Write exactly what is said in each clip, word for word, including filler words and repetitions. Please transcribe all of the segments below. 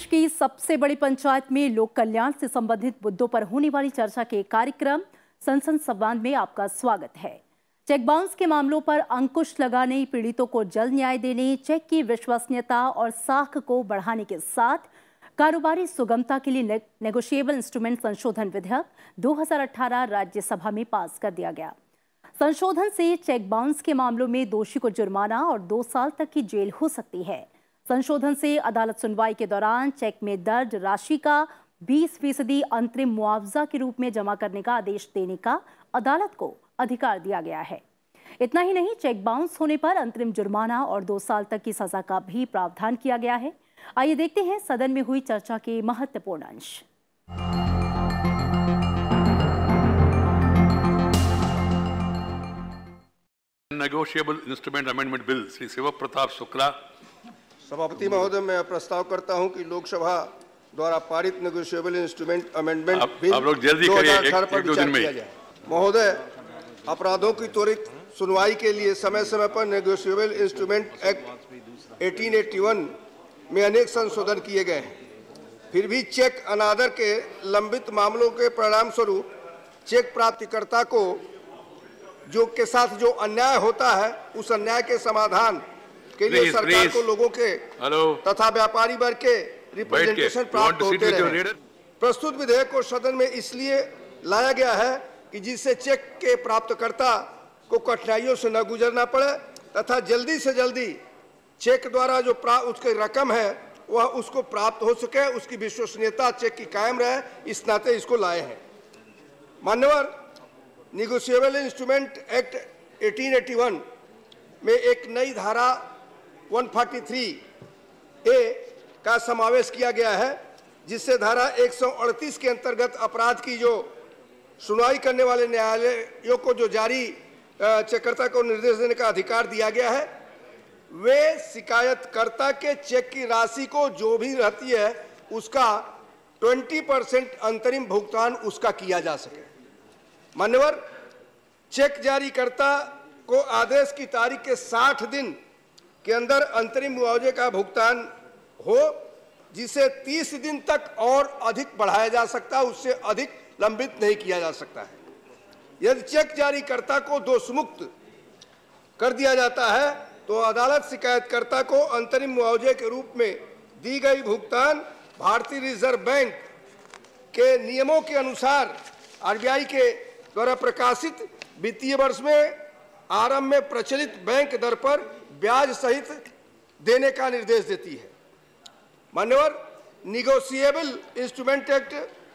की सबसे बड़ी पंचायत में लोक कल्याण से संबंधित मुद्दों पर होने वाली चर्चा के कार्यक्रम संसद संवाद में आपका स्वागत है। चेक बाउंस के मामलों पर अंकुश लगाने, पीड़ितों को जल्द न्याय देने, चेक की विश्वसनीयता और साख को बढ़ाने के साथ कारोबारी सुगमता के लिए नेगोशिएबल इंस्ट्रूमेंट संशोधन विधेयक दो हज़ार अठारह राज्यसभा में पास कर दिया गया। संशोधन से चेक बाउंस के मामलों में दोषी को जुर्माना और दो साल तक की जेल हो सकती है। संशोधन से अदालत सुनवाई के दौरान चेक में दर्ज राशि का बीस फीसदी अंतरिम मुआवजा के रूप में जमा करने का आदेश देने का अदालत को अधिकार दिया गया है। इतना ही नहीं, चेक बाउंस होने पर अंतरिम जुर्माना और दो साल तक की सजा का भी प्रावधान किया गया है। आइए देखते हैं सदन में हुई चर्चा के महत्वपूर्ण अंश। Negotiable instrument amendment bill Shri Shiv Pratap Shukla. सभापति महोदय, मैं प्रस्ताव करता हूं कि लोकसभा द्वारा पारित नेगोशिएबल इंस्ट्रूमेंट अमेंडमेंट बिल आप लोग जल्दी करिए, एक, एक दो दिन में। महोदय, अपराधों की त्वरित सुनवाई के लिए समय समय पर नेगोशिएबल इंस्ट्रूमेंट एक्ट अठारह सौ इक्यासी में अनेक संशोधन किए गए हैं। फिर भी चेक अनादर के लंबित मामलों के परिणाम स्वरूप चेक प्राप्तिकर्ता को जो के साथ जो अन्याय होता है, उस अन्याय के समाधान के लिए सरकार please. को लोगों के Hello. तथा व्यापारी वर्ग के रिप्रेजेंटेशन प्राप्त होते रहे। प्रस्तुत विधेयक को सदन में इसलिए लाया गया है कि जिससे चेक के प्राप्तकर्ता को कठिनाइयों से न गुजरना पड़े तथा जल्दी से जल्दी चेक द्वारा जो उसकी रकम है वह उसको प्राप्त हो सके, उसकी विश्वसनीयता चेक की कायम रहे, इस नाते इसको लाए हैं। मान्यवर, नेगोशिएबल इंस्ट्रूमेंट एक्ट अठारह सौ इक्यासी में एक नई धारा एक सौ तैंतालीस ए का समावेश किया गया है, जिससे धारा एक सौ अड़तीस के अंतर्गत अपराध की जो सुनवाई करने वाले न्यायालयों को जो जारी चेककर्ता को निर्देश देने का अधिकार दिया गया है, वे शिकायतकर्ता के चेक की राशि को जो भी रहती है उसका बीस परसेंट अंतरिम भुगतान उसका किया जा सके। मान्यवर, चेक जारीकर्ता को आदेश की तारीख के साठ दिन के अंदर अंतरिम मुआवजे का भुगतान हो, जिसे तीस दिन तक और अधिक बढ़ाया जा सकता है, उससे अधिक लंबित नहीं किया जा सकता है। यदि चेक जारीकर्ता को दोषमुक्त कर दिया जाता है तो अदालत शिकायतकर्ता को अंतरिम मुआवजे के रूप में दी गई भुगतान भारतीय रिजर्व बैंक के नियमों के अनुसार आरबीआई के द्वारा प्रकाशित वित्तीय वर्ष में आरंभ में प्रचलित बैंक दर पर ब्याज सहित देने का निर्देश देती है। मान्यवर, नेगोशिएबल इंस्ट्रूमेंट एक्ट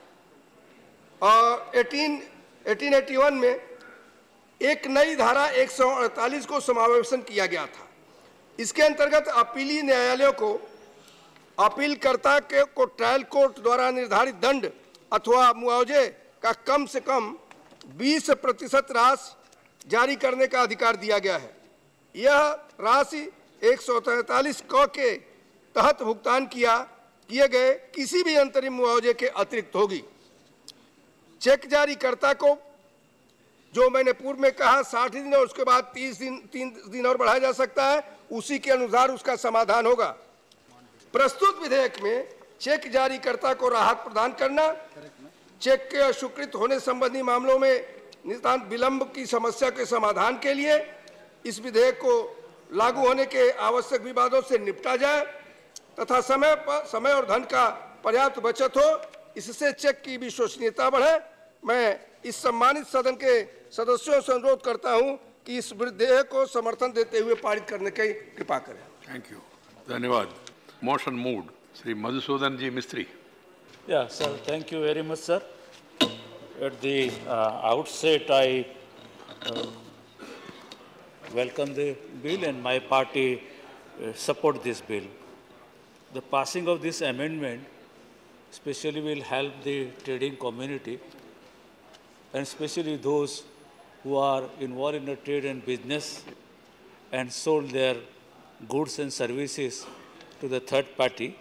अठारह सौ इक्यासी में एक नई धारा एक सौ अड़तालीस को समावेशन किया गया था। इसके अंतर्गत अपीली न्यायालयों को अपीलकर्ता के को ट्रायल कोर्ट द्वारा निर्धारित दंड अथवा मुआवजे का कम से कम बीस प्रतिशत राशि जारी करने का अधिकार दिया गया है। यह राशि एक सौ तैंतालीस क के तहत भुगतान किया किए गए किसी भी अंतरिम मुआवजे के अतिरिक्त होगी। चेक जारीकर्ता को जो मैंने पूर्व में कहा साठ दिन और उसके बाद तीस दिन तीन दिन और बढ़ाया जा सकता है, उसी के अनुसार उसका समाधान होगा। प्रस्तुत विधेयक में चेक जारीकर्ता को राहत प्रदान करना, चेक के अस्वीकृत होने संबंधी मामलों में नितांत विलंब की समस्या के समाधान के लिए इस विधेयक को लागू होने के आवश्यक विवादों से निपटा जाए तथा समय पर समय और धन का पर्याप्त बचत हो, इससे चेक की विश्वसनीयता बढ़े। मैं इस सम्मानित सदन के सदस्यों से अनुरोध करता हूं कि इस विधेयक को समर्थन देते हुए पारित करने की कृपा करें। थैंक यू, धन्यवाद। Motion moved Shri Madhusudan ji Mistry. Yeah, sir. Thank you very much, sir. At the uh, outset, I uh, welcome the bill, and my party uh, support this bill. The passing of this amendment especially will help the trading community, and especially those who are involved in the trade and business and sold their goods and services to the third party.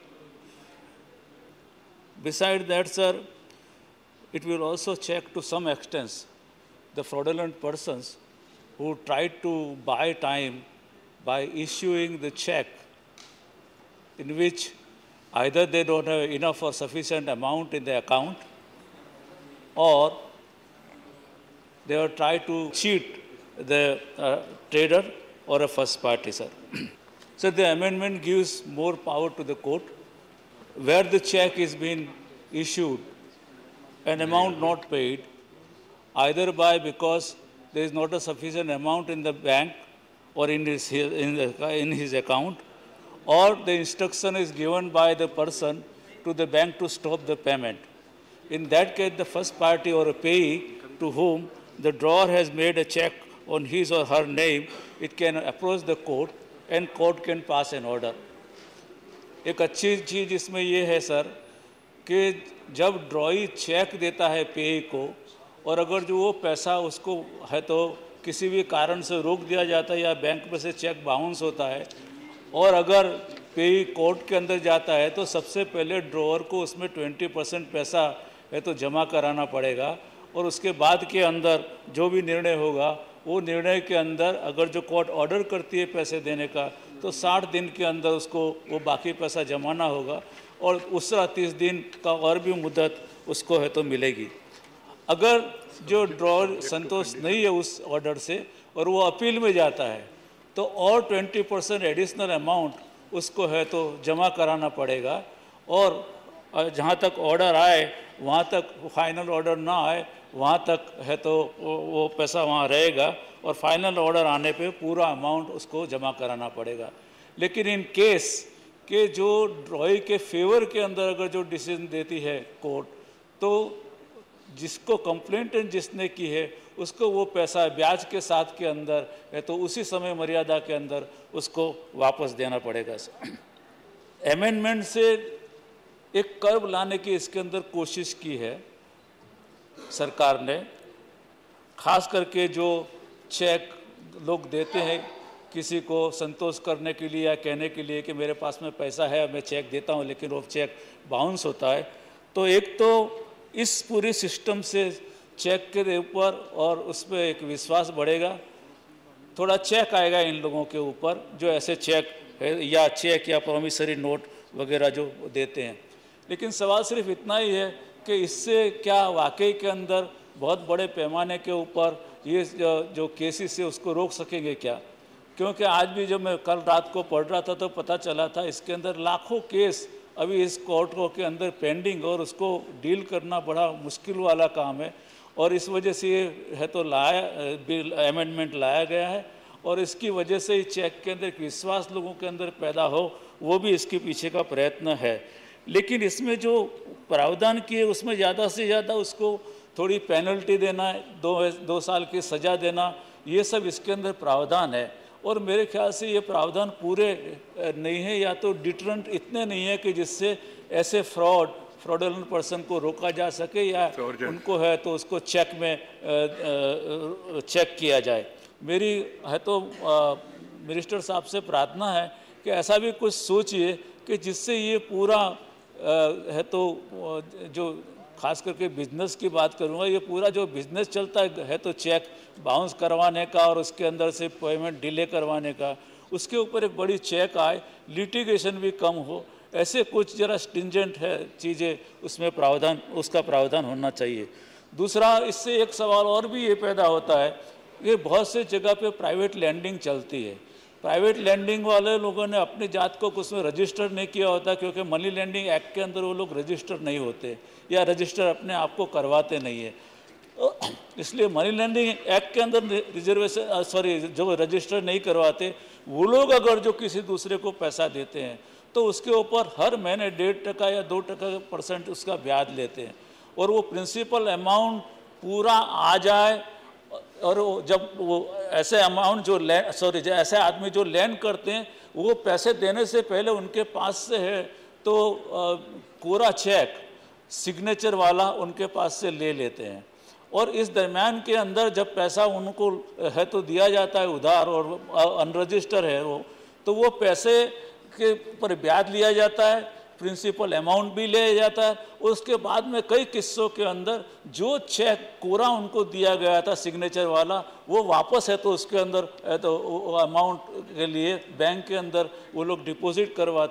Besides that, sir, it will also check to some extent the fraudulent persons who tried to buy time by issuing the check in which Either they don't have enough or sufficient amount in the account, or they will try to cheat the uh, trader or a first party, sir. So the amendment gives more power to the court where the check is being issued, an amount not paid, either by because there is not a sufficient amount in the bank or in his, in, the, in his account, or the instruction is given by the person to the bank to stop the payment. In that case, the first party or a payee to whom the drawer has made a check on his or her name, it can approach the court and court can pass an order. एक अच्छी चीज़ इसमें ये है sir कि जब ड्रॉई check देता है पेई को और अगर जो वो पैसा उसको है तो किसी भी कारण से रोक दिया जाता है या बैंक में से चेक बाउंस होता है और अगर पेई कोर्ट के अंदर जाता है तो सबसे पहले ड्रॉवर को उसमें ट्वेंटी परसेंट पैसा है तो जमा कराना पड़ेगा और उसके बाद के अंदर जो भी निर्णय होगा वो निर्णय के अंदर अगर जो कोर्ट ऑर्डर करती है पैसे देने का तो साठ दिन के अंदर उसको वो बाकी पैसा जमाना होगा और उसका तीस दिन का और भी मुद्दत उसको है तो मिलेगी। अगर जो ड्रॉवर संतोष नहीं है उस ऑर्डर से और वो अपील में जाता है तो और ट्वेंटी परसेंट एडिशनल अमाउंट उसको है तो जमा कराना पड़ेगा और जहाँ तक ऑर्डर आए वहाँ तक फाइनल ऑर्डर ना आए वहाँ तक है तो वो, वो पैसा वहाँ रहेगा और फाइनल ऑर्डर आने पे पूरा अमाउंट उसको जमा कराना पड़ेगा। लेकिन इन केस के जो ड्रॉई के फेवर के अंदर अगर जो डिसीजन देती है कोर्ट तो जिसको कंप्लेंटेंट जिसने की है उसको वो पैसा ब्याज के साथ के अंदर है तो उसी समय मर्यादा के अंदर उसको वापस देना पड़ेगा। अमेंडमेंट से एक कर्व लाने की इसके अंदर कोशिश की है सरकार ने, खास करके जो चेक लोग देते हैं किसी को संतोष करने के लिए या कहने के लिए कि मेरे पास में पैसा है मैं चेक देता हूं लेकिन वो चेक बाउंस होता है, तो एक तो इस पूरी सिस्टम से चेक के ऊपर और उस पर एक विश्वास बढ़ेगा, थोड़ा चेक आएगा इन लोगों के ऊपर जो ऐसे चेक है या चेक या प्रॉमिसरी नोट वगैरह जो देते हैं। लेकिन सवाल सिर्फ इतना ही है कि इससे क्या वाकई के अंदर बहुत बड़े पैमाने के ऊपर ये जो केसेस है उसको रोक सकेंगे क्या? क्योंकि आज भी जब मैं कल रात को पढ़ रहा था तो पता चला था इसके अंदर लाखों केस अभी इस कोर्टों के अंदर पेंडिंग और उसको डील करना बड़ा मुश्किल वाला काम है और इस वजह से ये है तो लाया बिल अमेंडमेंट लाया गया है और इसकी वजह से ही चेक के अंदर विश्वास लोगों के अंदर पैदा हो वो भी इसके पीछे का प्रयत्न है। लेकिन इसमें जो प्रावधान किए उसमें ज़्यादा से ज़्यादा उसको थोड़ी पेनल्टी देना है, दो दो साल की सज़ा देना, ये सब इसके अंदर प्रावधान है और मेरे ख्याल से ये प्रावधान पूरे नहीं है या तो डिटरेंट इतने नहीं है कि जिससे ऐसे फ्रॉड फ्रॉडुलेंट पर्सन को रोका जा सके या उनको है तो उसको चेक में चेक किया जाए। मेरी है तो मिनिस्टर साहब से प्रार्थना है कि ऐसा भी कुछ सोचिए कि जिससे ये पूरा है तो जो खास करके बिजनेस की बात करूँगा, ये पूरा जो बिजनेस चलता है तो चेक बाउंस करवाने का और उसके अंदर से पेमेंट डिले करवाने का, उसके ऊपर एक बड़ी चेक आए, लिटिगेशन भी कम हो, ऐसे कुछ जरा स्टिंजेंट है चीज़ें उसमें प्रावधान उसका प्रावधान होना चाहिए। दूसरा इससे एक सवाल और भी ये पैदा होता है, ये बहुत से जगह पे प्राइवेट लैंडिंग चलती है, प्राइवेट लैंडिंग वाले लोगों ने अपनी जात को कुछ में रजिस्टर नहीं किया होता क्योंकि मनी लैंडिंग एक्ट के अंदर वो लोग रजिस्टर नहीं होते या रजिस्टर अपने आप को करवाते नहीं है, तो इसलिए मनी लैंडिंग एक्ट के अंदर रिजर्वेशन सॉरी जो रजिस्टर नहीं करवाते वो लोग अगर जो किसी दूसरे को पैसा देते हैं तो उसके ऊपर हर महीने डेढ़ टका या दो टका परसेंट उसका ब्याज लेते हैं और वो प्रिंसिपल अमाउंट पूरा आ जाए और जब वो ऐसे अमाउंट जो लैंड सॉरी ऐसे आदमी जो लैंड करते हैं वो पैसे देने से पहले उनके पास से है तो कोरा चेक सिग्नेचर वाला उनके पास से ले लेते हैं और इस दरम्यान के अंदर जब पैसा उनको है तो दिया जाता है उधार और अनरजिस्टर है वो, तो वो पैसे के पर ब्याज लिया जाता है, प्रिंसिपल अमाउंट भी लिया जाता है, उसके बाद में कई किस्सों के अंदर जो चेक कोरा उनको दिया गया था सिग्नेचर वाला वो वापस है तो उसके अंदर है तो अमाउंट के लिए बैंक के अंदर वो लोग डिपॉजिट करवाते हैं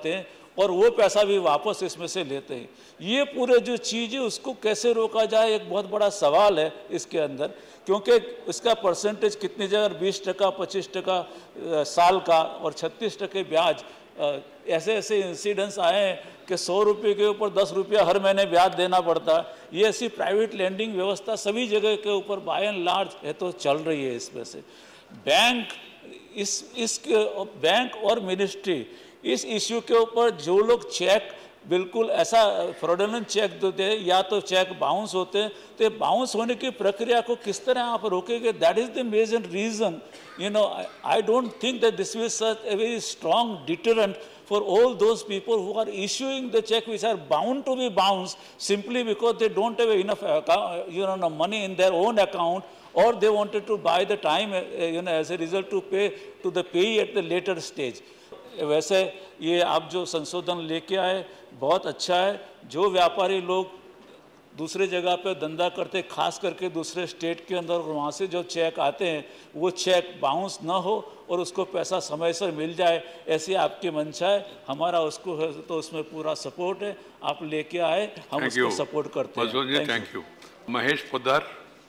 और वो पैसा भी वापस इसमें से लेते हैं। ये पूरे जो चीज़ है उसको कैसे रोका जाए, एक बहुत बड़ा सवाल है इसके अंदर, क्योंकि इसका परसेंटेज कितनी जगह बीस टका पच्चीस टका साल का और छत्तीस टके ब्याज, ऐसे ऐसे इंसिडेंट्स आए हैं कि सौ रुपये के ऊपर दस रुपया हर महीने ब्याज देना पड़ता है। ये ऐसी प्राइवेट लैंडिंग व्यवस्था सभी जगह के ऊपर बाय एंड लार्ज है तो चल रही है। इसमें से बैंक इस इस बैंक और मिनिस्ट्री इस इश्यू के ऊपर जो लोग चेक बिल्कुल ऐसा फ्रॉडुलेंट चेक देते हैं या तो चेक बाउंस होते हैं, तो बाउंस होने की प्रक्रिया को किस तरह आप रोकेंगे? That is the major reason. You know, I don't think that this will such a very strong deterrent for all those people who are issuing the check which are bound to be bounced simply because they don't have enough account, you know, money in their own account, or they wanted to buy the time, you know, as a result to pay to the payee at the later stage. वैसे ये आप जो संशोधन लेके आए बहुत अच्छा है। जो व्यापारी लोग दूसरे जगह पे धंधा करते, खास करके दूसरे स्टेट के अंदर, और वहाँ से जो चेक आते हैं वो चेक बाउंस ना हो और उसको पैसा समय से मिल जाए, ऐसी आपकी मंशा है। हमारा उसको है तो उसमें पूरा सपोर्ट है। आप लेके आए, हम उसको सपोर्ट करते हैं। Thank you. महेश पोद्दार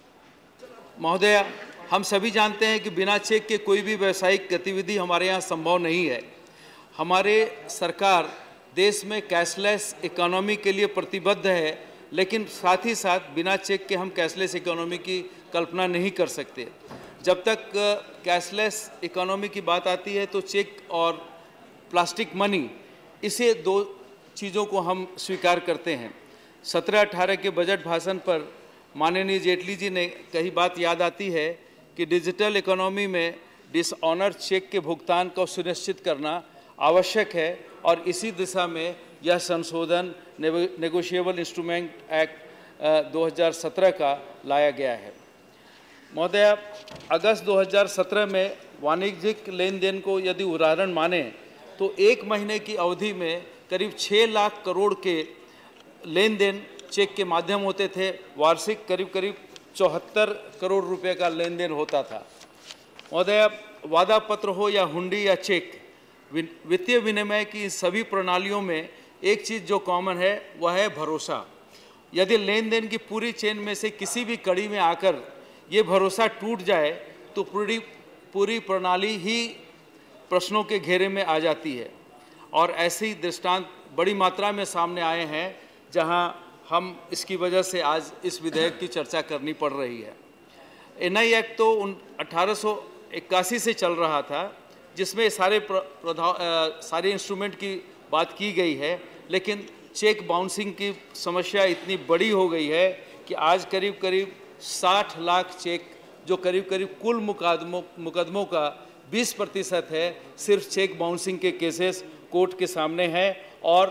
महोदय, हम सभी जानते हैं कि बिना चेक के कोई भी व्यावसायिक गतिविधि हमारे यहाँ संभव नहीं है। हमारे सरकार देश में कैशलेस इकोनॉमी के लिए प्रतिबद्ध है, लेकिन साथ ही साथ बिना चेक के हम कैशलेस इकोनॉमी की कल्पना नहीं कर सकते। जब तक कैशलेस इकोनॉमी की बात आती है तो चेक और प्लास्टिक मनी, इसे दो चीज़ों को हम स्वीकार करते हैं। सत्रह अठारह के बजट भाषण पर माननीय जेटली जी ने कही बात याद आती है कि डिजिटल इकोनॉमी में डिसऑनर चेक के भुगतान को सुनिश्चित करना आवश्यक है, और इसी दिशा में यह संशोधन नेगोशिएबल इंस्ट्रूमेंट एक्ट दो हज़ार सत्रह का लाया गया है। महोदय, अगस्त दो हज़ार सत्रह में वाणिज्यिक लेन देन को यदि उदाहरण माने तो एक महीने की अवधि में करीब छः लाख करोड़ के लेन देन चेक के माध्यम होते थे। वार्षिक करीब करीब चौहत्तर करोड़ रुपए का लेन देन होता था। महोदय, वादा पत्र हो या हुंडी या चेक, वित्तीय विनिमय की सभी प्रणालियों में एक चीज़ जो कॉमन है वह है भरोसा। यदि लेन देन की पूरी चेन में से किसी भी कड़ी में आकर ये भरोसा टूट जाए तो पूरी पूरी प्रणाली ही प्रश्नों के घेरे में आ जाती है, और ऐसे दृष्टांत बड़ी मात्रा में सामने आए हैं जहां हम इसकी वजह से आज इस विधेयक की चर्चा करनी पड़ रही है। एन आई एक्ट तो उन अठारह सौ इक्यासी से चल रहा था, जिसमें सारे सारे इंस्ट्रूमेंट की बात की गई है, लेकिन चेक बाउंसिंग की समस्या इतनी बड़ी हो गई है कि आज करीब करीब साठ लाख चेक, जो करीब करीब कुल मुकदमों मुकदमों का बीस प्रतिशत है, सिर्फ चेक बाउंसिंग के केसेस कोर्ट के सामने हैं। और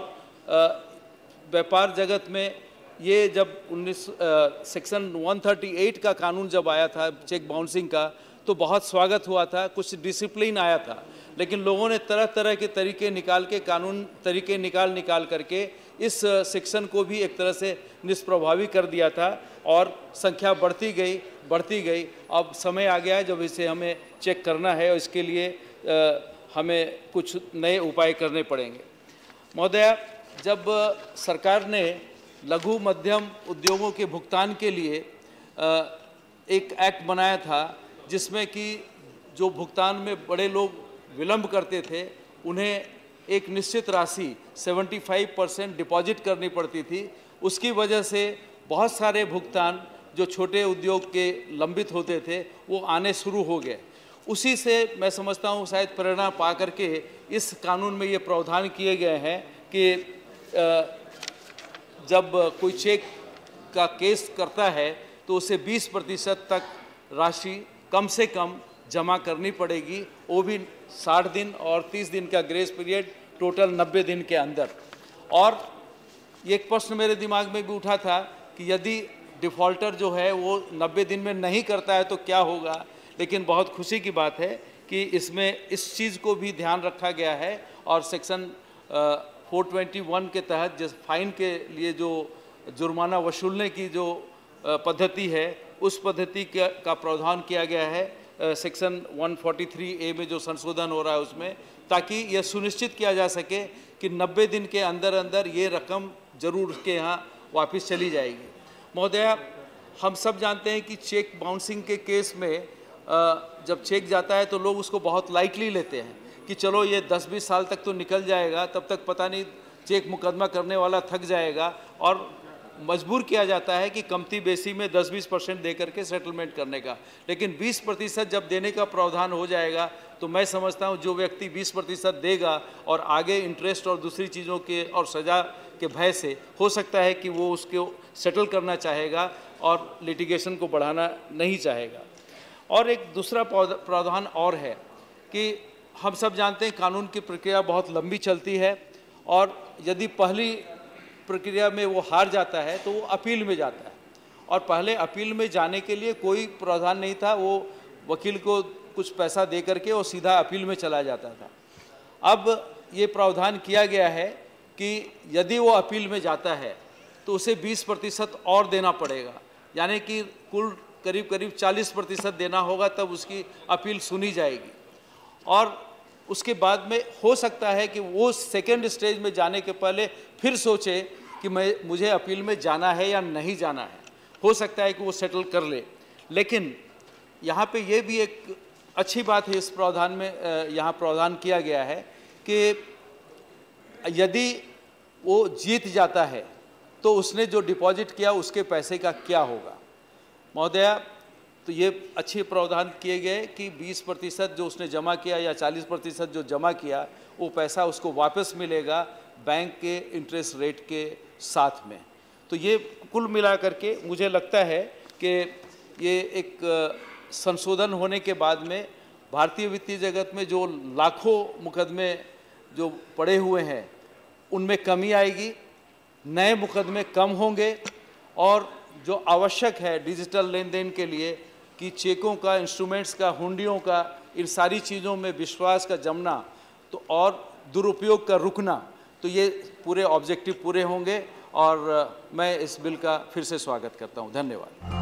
व्यापार जगत में ये जब उन्नीस सेक्शन एक सौ अड़तीस का कानून जब आया था चेक बाउंसिंग का, तो बहुत स्वागत हुआ था, कुछ डिसिप्लिन आया था, लेकिन लोगों ने तरह तरह के तरीके निकाल के कानून तरीके निकाल निकाल करके इस सेक्शन को भी एक तरह से निष्प्रभावी कर दिया था, और संख्या बढ़ती गई बढ़ती गई। अब समय आ गया है जब इसे हमें चेक करना है, और इसके लिए आ, हमें कुछ नए उपाय करने पड़ेंगे। महोदय, जब सरकार ने लघु मध्यम उद्योगों के भुगतान के लिए आ, एक एक्ट बनाया था, जिसमें कि जो भुगतान में बड़े लोग विलंब करते थे उन्हें एक निश्चित राशि पचहत्तर परसेंट डिपॉजिट करनी पड़ती थी। उसकी वजह से बहुत सारे भुगतान जो छोटे उद्योग के लंबित होते थे वो आने शुरू हो गए। उसी से मैं समझता हूँ शायद प्रेरणा पा करके इस कानून में ये प्रावधान किए गए हैं कि जब कोई चेक का केस करता है तो उसे बीस प्रतिशत तक राशि कम से कम जमा करनी पड़ेगी, वो भी साठ दिन और तीस दिन का ग्रेस पीरियड, टोटल नब्बे दिन के अंदर। और ये एक प्रश्न मेरे दिमाग में भी उठा था कि यदि डिफ़ॉल्टर जो है वो नब्बे दिन में नहीं करता है तो क्या होगा, लेकिन बहुत खुशी की बात है कि इसमें इस चीज़ को भी ध्यान रखा गया है, और सेक्शन फोर ट्वेंटी वन के तहत जिस फाइन के लिए जो जुर्माना वसूलने की जो पद्धति है उस पद्धति का प्रावधान किया गया है सेक्शन एक सौ तैंतालीस ए में जो संशोधन हो रहा है उसमें, ताकि यह सुनिश्चित किया जा सके कि नब्बे दिन के अंदर अंदर ये रकम जरूर उसके यहाँ वापस चली जाएगी। महोदया, हम सब जानते हैं कि चेक बाउंसिंग के केस में जब चेक जाता है तो लोग उसको बहुत लाइटली लेते हैं कि चलो ये दस बीस साल तक तो निकल जाएगा, तब तक पता नहीं चेक मुकदमा करने वाला थक जाएगा, और मजबूर किया जाता है कि कमती बेसी में दस बीस परसेंट दे करके सेटलमेंट करने का। लेकिन बीस प्रतिशत जब देने का प्रावधान हो जाएगा तो मैं समझता हूँ जो व्यक्ति बीस प्रतिशत देगा और आगे इंटरेस्ट और दूसरी चीज़ों के और सज़ा के भय से हो सकता है कि वो उसको सेटल करना चाहेगा और लिटिगेशन को बढ़ाना नहीं चाहेगा। और एक दूसरा प्रावधान और है कि हम सब जानते हैं कानून की प्रक्रिया बहुत लंबी चलती है, और यदि पहली प्रक्रिया में वो हार जाता है तो वो अपील में जाता है, और पहले अपील में जाने के लिए कोई प्रावधान नहीं था, वो वकील को कुछ पैसा दे करके वो सीधा अपील में चला जाता था। अब ये प्रावधान किया गया है कि यदि वो अपील में जाता है तो उसे बीस प्रतिशत और देना पड़ेगा, यानी कि कुल करीब करीब चालीस प्रतिशत देना होगा, तब उसकी अपील सुनी जाएगी। और उसके बाद में हो सकता है कि वो सेकेंड स्टेज में जाने के पहले फिर सोचे कि मैं मुझे अपील में जाना है या नहीं जाना है, हो सकता है कि वो सेटल कर ले। लेकिन यहाँ पे ये भी एक अच्छी बात है इस प्रावधान में, यहाँ प्रावधान किया गया है कि यदि वो जीत जाता है तो उसने जो डिपॉजिट किया उसके पैसे का क्या होगा। महोदया, तो ये अच्छे प्रावधान किए गए कि बीस प्रतिशत जो उसने जमा किया या चालीस प्रतिशत जो जमा किया वो पैसा उसको वापस मिलेगा बैंक के इंटरेस्ट रेट के साथ में। तो ये कुल मिला करके मुझे लगता है कि ये एक संशोधन होने के बाद में भारतीय वित्तीय जगत में जो लाखों मुकदमे जो पड़े हुए हैं उनमें कमी आएगी, नए मुकदमे कम होंगे, और जो आवश्यक है डिजिटल लेन देन के लिए कि चेकों का, इंस्ट्रूमेंट्स का, हुंडियों का, इन सारी चीज़ों में विश्वास का जमना तो और दुरुपयोग का रुकना, तो ये पूरे ऑब्जेक्टिव पूरे होंगे। और मैं इस बिल का फिर से स्वागत करता हूँ। धन्यवाद।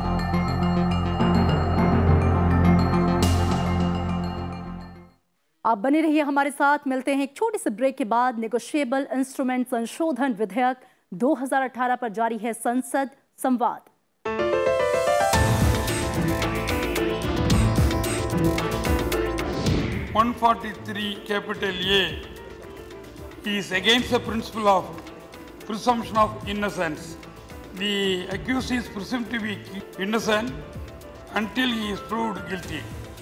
आप बने रहिए हमारे साथ। मिलते हैं एक छोटे से ब्रेक के बाद। नेगोशिएबल इंस्ट्रूमेंट संशोधन विधेयक दो हज़ार अठारह पर जारी है संसद संवाद। one forty-three capital A is against the principle of presumption of innocence. The accused is presumed to be innocent until he is proved guilty.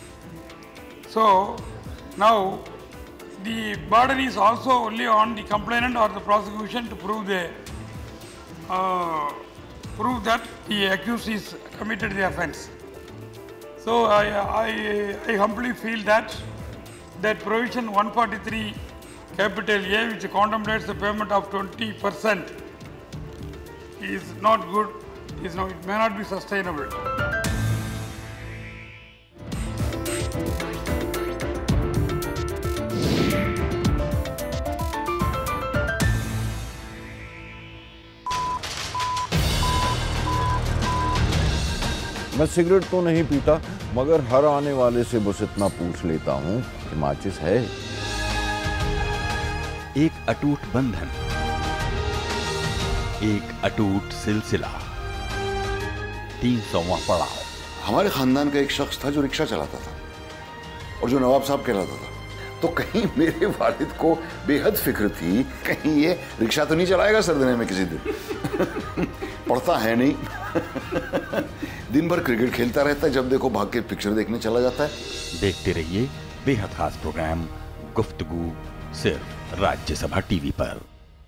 So now the burden is also only on the complainant or the prosecution to prove the uh, prove that the accused is committed the offence. So I, I, I humbly feel that that provision one forty-three capital A, which contemplates the payment of twenty percent, is not good, is not, it may not be sustainable. मैं cigarette तो नहीं पीता, मगर हर आने वाले से बस इतना पूछ लेता हूँ कि माचिस है। एक अटूट बंधन, एक अटूट सिलसिला, तीन सौवां पड़ाव। हमारे खानदान का एक शख्स था जो रिक्शा चलाता था और जो नवाब साहब कहलाता था। तो कहीं मेरे वालिद को बेहद फिक्र थी, कहीं ये रिक्शा तो नहीं चलाएगा सरदने में किसी दिन। पढ़ता है नहीं, दिन भर क्रिकेट खेलता रहता है, जब देखो भाग के पिक्चर देखने चला जाता है। देखते रहिए बेहद खास प्रोग्राम गुफ्तगू, सिर्फ राज्यसभा टीवी पर।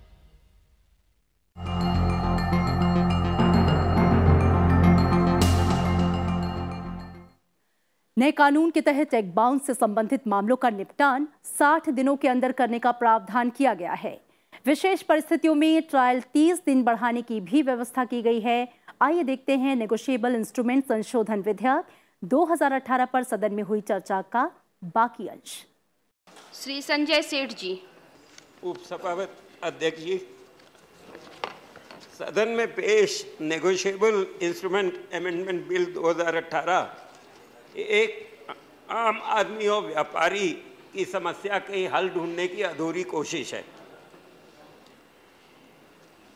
नए कानून के तहत चेक बाउंस से संबंधित मामलों का निपटान साठ दिनों के अंदर करने का प्रावधान किया गया है। विशेष परिस्थितियों में ट्रायल तीस दिन बढ़ाने की भी व्यवस्था की गई है। आइए देखते हैं नेगोशिएबल इंस्ट्रूमेंट संशोधन विधेयक दो हज़ार अठारह पर सदन में हुई चर्चा का बाकी अंश। श्री संजय सेठ जी। उपसभापति अध्यक्ष जी, सदन में पेश नेगोशिएबल इंस्ट्रूमेंट अमेंडमेंट बिल दो हज़ार अठारह एक आम आदमी और व्यापारी की समस्या के हल ढूंढने की अधूरी कोशिश है।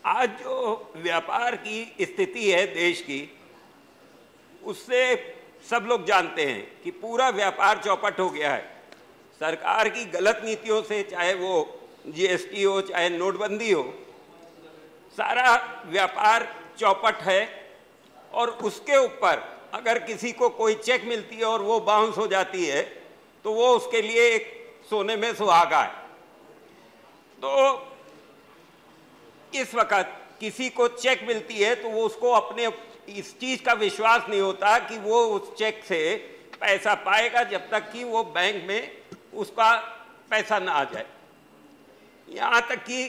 आज जो व्यापार की स्थिति है देश की, उससे सब लोग जानते हैं कि पूरा व्यापार चौपट हो गया है। सरकार की गलत नीतियों से, चाहे वो जीएसटी हो, चाहे नोटबंदी हो, सारा व्यापार चौपट है। और उसके ऊपर अगर किसी को कोई चेक मिलती है और वो बाउंस हो जाती है तो वो उसके लिए एक सोने में सुहागा है। तो इस वक्त किसी को चेक मिलती है तो वो उसको अपने इस चीज का विश्वास नहीं होता कि वो उस चेक से पैसा पाएगा जब तक कि वो बैंक में उसका पैसा ना आ जाए। यहाँ तक कि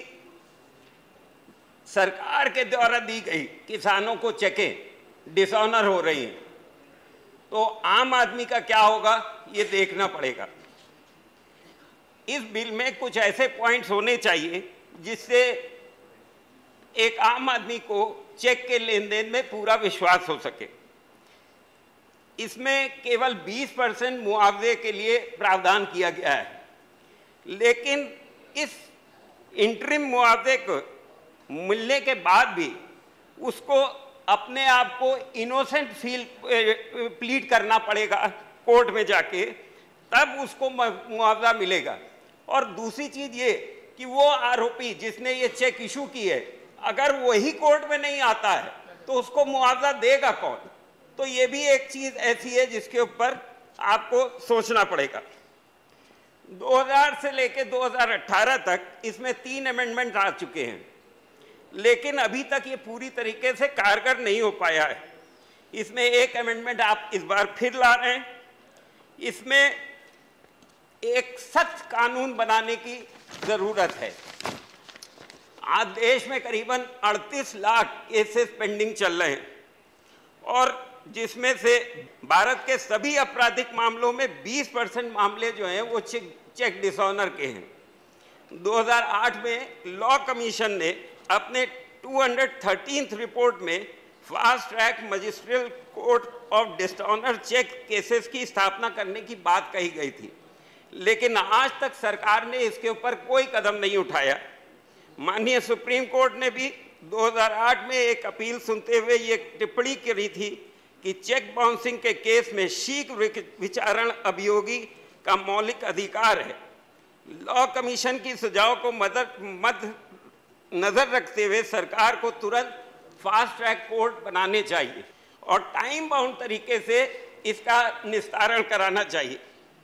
सरकार के द्वारा दी गई किसानों को चेकें डिसऑनर हो रही हैं, तो आम आदमी का क्या होगा ये देखना पड़ेगा। इस बिल में कुछ ऐसे पॉइंट्स होने चाहिए जिससे एक आम आदमी को चेक के लेन देन में पूरा विश्वास हो सके। इसमें केवल बीस परसेंट मुआवजे के लिए प्रावधान किया गया है, लेकिन इस इंटरिम मुआवजे को मिलने के बाद भी उसको अपने आप को इनोसेंट फील प्लीड करना पड़ेगा कोर्ट में जाके, तब उसको मुआवजा मिलेगा। और दूसरी चीज ये कि वो आरोपी जिसने ये चेक इशू की है, अगर वही कोर्ट में नहीं आता है तो उसको मुआवजा देगा कौन? तो ये भी एक चीज ऐसी है जिसके ऊपर आपको सोचना पड़ेगा। दो हज़ार से लेकर दो हज़ार अठारह तक इसमें तीन अमेंडमेंट आ चुके हैं, लेकिन अभी तक ये पूरी तरीके से कारगर नहीं हो पाया है। इसमें एक अमेंडमेंट आप इस बार फिर ला रहे हैं। इसमें एक सख्त कानून बनाने की जरूरत है। आज देश में करीबन अड़तीस लाख केसेस पेंडिंग चल रहे हैं और जिसमें से भारत के सभी आपराधिक मामलों में बीस परसेंट मामले जो हैं वो चेक चेक डिसऑनर के हैं। दो हज़ार आठ में लॉ कमीशन ने अपने दो सौ तेरहवीं रिपोर्ट में fast track magisterial court of dishonour cheque cases की स्थापना करने की बात कही गई थी, लेकिन आज तक सरकार ने इसके ऊपर कोई कदम नहीं उठाया। माननीय सुप्रीम कोर्ट ने भी दो हज़ार आठ में एक अपील सुनते हुए ये टिप्पणी करी थी कि चेक बाउंसिंग के केस में शीघ्र विचारण अभियोगी का मौलिक अधिकार है। लॉ कमीशन की सुझाव को मदद मद नजर रखते हुए सरकार को तुरंत फास्ट ट्रैक कोर्ट बनाने चाहिए और टाइम बाउंड तरीके से इसका निस्तारण कराना चाहिए।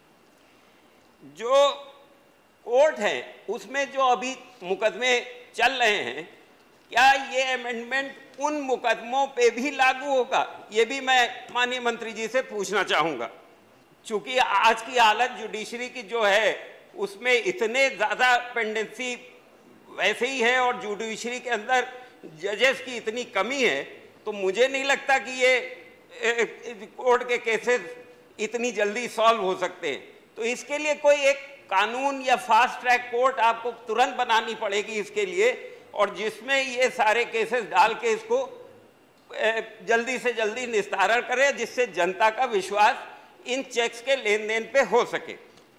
जो कोर्ट है उसमें जो अभी मुकदमे चल रहे हैं, क्या ये अमेंडमेंट उन मुकदमों पे भी लागू होगा, ये भी मैं माननीय मंत्री जी से पूछना चाहूँगा। चूंकि आज की हालत जुडिशरी की जो है उसमें इतने ज़्यादा पेंडेंसी वैसे ही है और जुडिशरी के अंदर जजेस की इतनी कमी है, तो मुझे नहीं लगता कि ये कोर्ट के केसेस इतनी जल्दी सॉल्व हो सकते हैं। तो इसके लिए कोई एक कानून या फास्ट ट्रैक कोर्ट आपको तुरंत बनानी पड़ेगी इसके लिए, और जिसमें ये सारे केसेस डाल के इसको जल्दी से जल्दी निस्तारण करे, जिससे जनता का विश्वास इन चेक्स के लेन देन पे हो सके।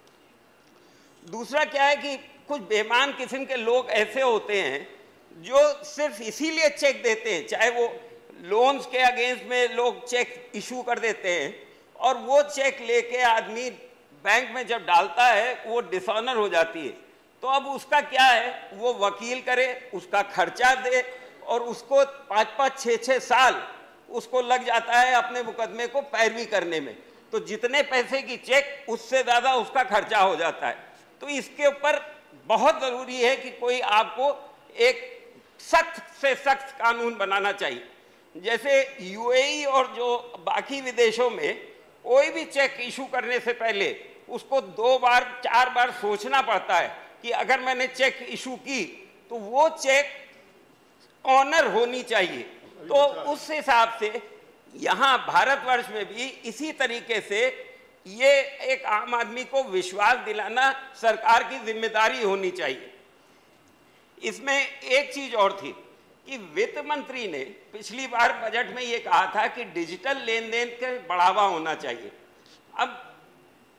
दूसरा क्या है कि कुछ बेईमान किस्म के लोग ऐसे होते हैं जो सिर्फ इसीलिए चेक देते हैं, चाहे वो लोन्स के अगेंस्ट में लोग चेक इशू कर देते हैं और वो चेक लेके आदमी बैंक में जब डालता है वो डिसऑनर हो जाती है। तो अब उसका क्या है, वो वकील करे, उसका खर्चा दे और उसको पाँच पाँच छः छः साल उसको लग जाता है अपने मुकदमे को पैरवी करने में। तो जितने पैसे की चेक उससे ज़्यादा उसका खर्चा हो जाता है। तो इसके ऊपर बहुत ज़रूरी है कि कोई आपको एक सख्त से सख्त कानून बनाना चाहिए। जैसे यूएई और जो बाकी विदेशों में कोई भी चेक इशू करने से पहले उसको दो बार चार बार सोचना पड़ता है कि अगर मैंने चेक इशू की तो वो चेक ऑनर होनी चाहिए। तो उस हिसाब से यहाँ भारतवर्ष में भी इसी तरीके से ये एक आम आदमी को विश्वास दिलाना सरकार की जिम्मेदारी होनी चाहिए। इसमें एक चीज और थी कि वित्त मंत्री ने पिछली बार बजट में ये कहा था कि डिजिटल लेन देन का बढ़ावा होना चाहिए। अब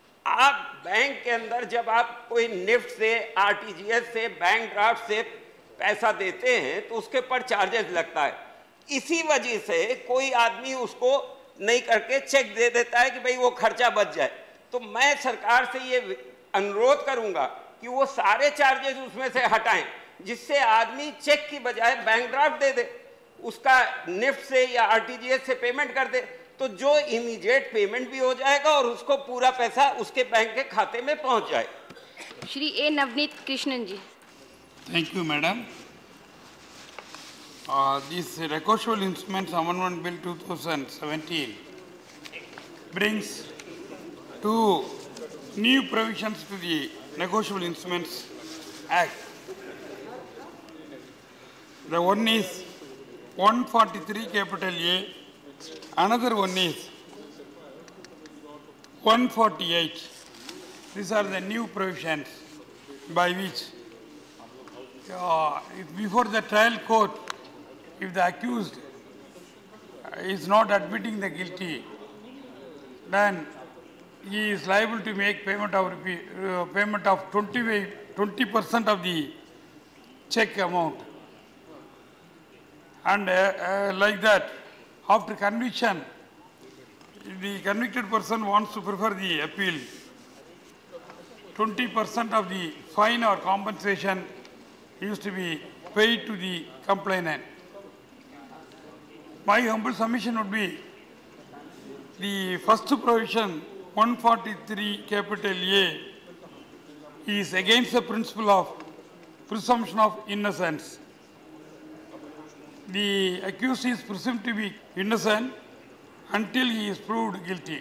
आप बैंक के अंदर जब आप कोई निफ्ट से, आरटीजीएस से, बैंक ड्राफ्ट से पैसा देते हैं तो उसके पर चार्जेस लगता है। इसी वजह से कोई आदमी उसको नहीं करके चेक दे देता है कि भाई वो खर्चा बच जाए। तो मैं सरकार से ये अनुरोध करूंगा कि वो सारे चार्जेस उसमें से हटाएं, जिससे आदमी चेक की बजाय बैंक ड्राफ्ट दे दे, उसका निफ्ट से या आरटीजीएस से पेमेंट कर दे, तो जो इमीडिएट पेमेंट भी हो जाएगा और उसको पूरा पैसा उसके बैंक के खाते में पहुंच जाए। Shri A Navaneeth Krishnan ji. Thank you, madam. Uh, this Negotiable Instruments Amendment Bill two thousand seventeen brings two new provisions to the Negotiable Instruments Act. The one is one forty-three capital A, another one is one forty-eight. These are the new provisions by which uh, if before the trial court, if the accused is not admitting the guilty, then he is liable to make payment of uh, payment of twenty percent of the check amount. And uh, uh, like that, after conviction, if the convicted person wants to prefer the appeal, twenty percent of the fine or compensation used to be paid to the complainant. My humble submission would be the first provision, one forty-three capital A, is against the principle of presumption of innocence. The accused is presumed to be innocent until he is proved guilty.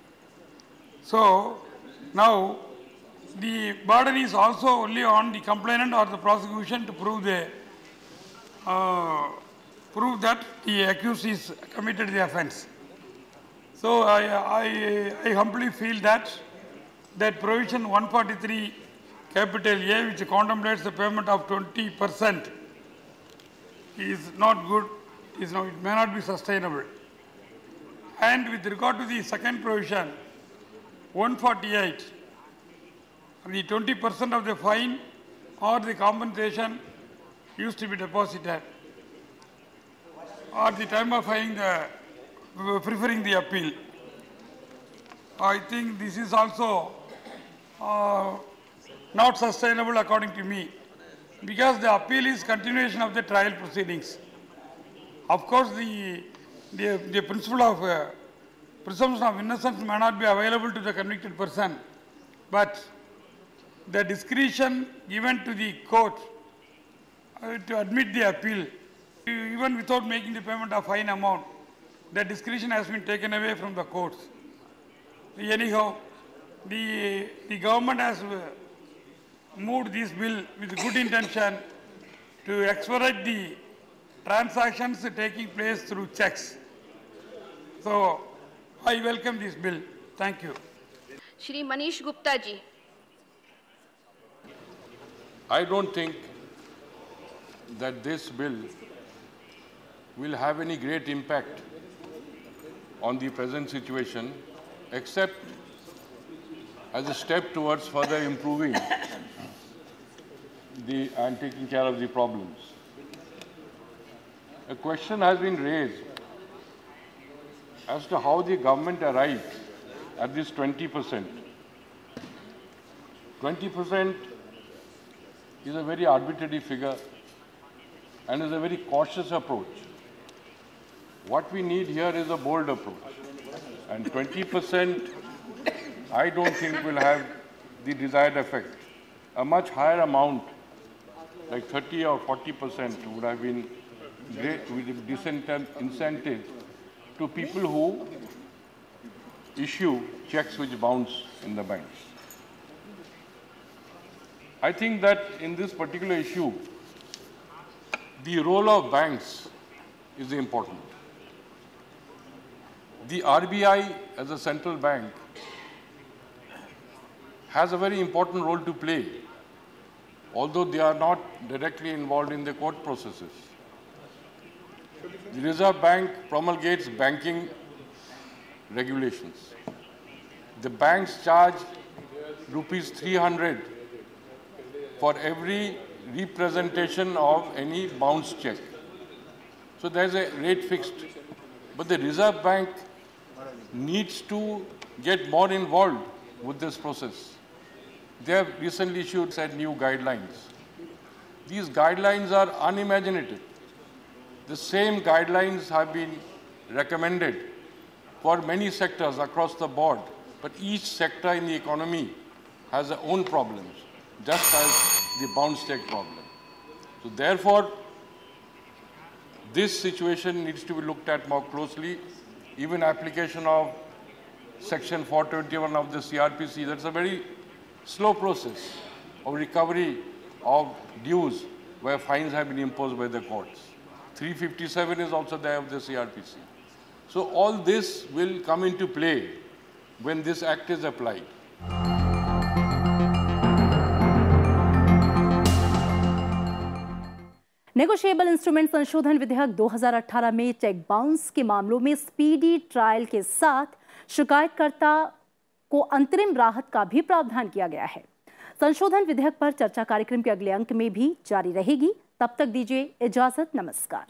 So now the burden is also only on the complainant or the prosecution to prove the uh, prove that the accused is committed the offence. So I, I, I humbly feel that that provision one forty-three capital A, which contemplates the payment of twenty percent, is not good, is not, it may not be sustainable. And with regard to the second provision, one forty-eight, the twenty percent of the fine or the compensation used to be deposited at the time of filing the, preferring the appeal. I think this is also uh, not sustainable according to me, because the appeal is continuation of the trial proceedings. Of course, the, the, the principle of uh, presumption of innocence may not be available to the convicted person, but the discretion given to the court uh, to admit the appeal, even without making the payment of fine amount, the discretion has been taken away from the courts. Anyhow, the, the government has uh, moved this bill with good intention to expedite the transactions taking place through cheques. So I welcome this bill. Thank you. Shri Manish Gupta ji. I don't think that this bill will have any great impact on the present situation, except as a step towards further improving the and taking care of the problems. A question has been raised as to how the government arrived at this twenty percent. twenty percent is a very arbitrary figure and is a very cautious approach. What we need here is a bold approach. And twenty percent, I don't think will have the desired effect. A much higher amount, like thirty or forty percent, would have been great with disincentive to people who issue checks which bounce in the banks. I think that in this particular issue, the role of banks is important. The R B I as a central bank has a very important role to play, although they are not directly involved in the court processes. The Reserve Bank promulgates banking regulations. The banks charge rupees three hundred for every representation of any bounce check. So there's a rate fixed. But the Reserve Bank needs to get more involved with this process. They have recently issued said new guidelines. These guidelines are unimaginative. The same guidelines have been recommended for many sectors across the board, but each sector in the economy has their own problems, just as the bounce check problem. So therefore, this situation needs to be looked at more closely. Even application of Section four twenty-one of the C R P C, that's a very slow process of recovery of dues where fines have been imposed by the courts. three fifty-seven is also there of the C R P C. So all this will come into play when this act is applied. Negotiable instrument संशोधन विधेयक दो हज़ार अठारह में cheque bounce के मामलों में speedy trial के साथ शिकायतकर्ता को अंतरिम राहत का भी प्रावधान किया गया है। संशोधन विधेयक पर चर्चा कार्यक्रम के अगले अंक में भी जारी रहेगी। तब तक दीजिए इजाजत, नमस्कार।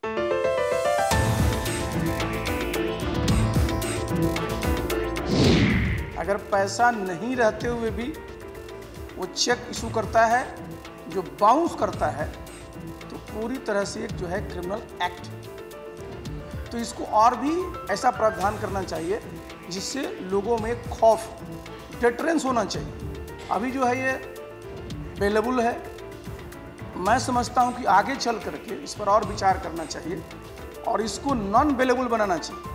अगर पैसा नहीं रहते हुए भी वो चेक इशू करता है, जो बाउंस करता है, तो पूरी तरह से एक जो है क्रिमिनल एक्ट। तो इसको और भी ऐसा प्रावधान करना चाहिए जिससे लोगों में खौफ, डिटरेंस होना चाहिए। अभी जो है ये अवेलेबल है, मैं समझता हूं कि आगे चल करके इस पर और विचार करना चाहिए और इसको नॉन अवेलेबल बनाना चाहिए।